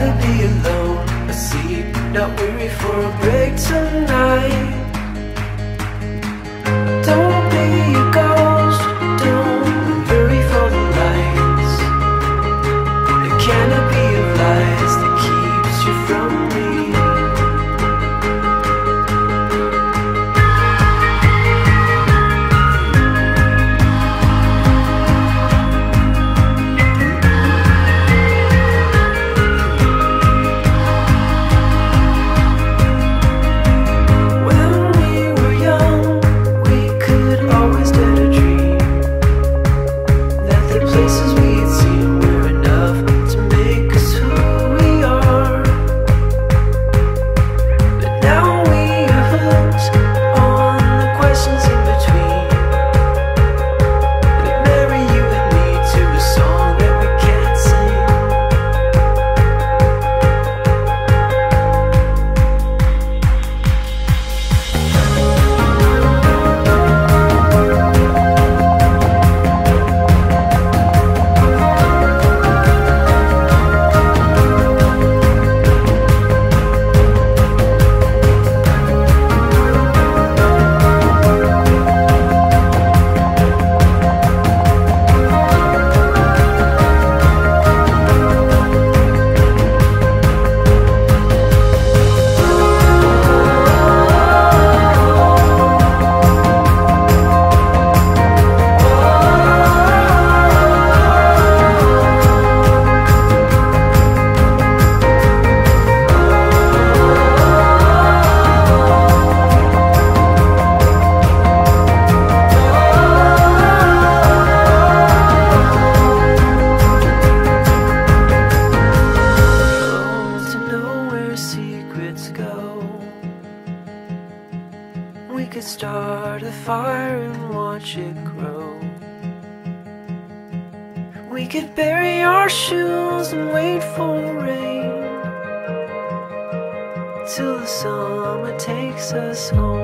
rather be alone, asleep, not weary for a break tonight. Don't be a ghost, don't hurry for the lights. The canopy of lies that keeps you from me. We could bury our shoes and wait for rain till the summer takes us home.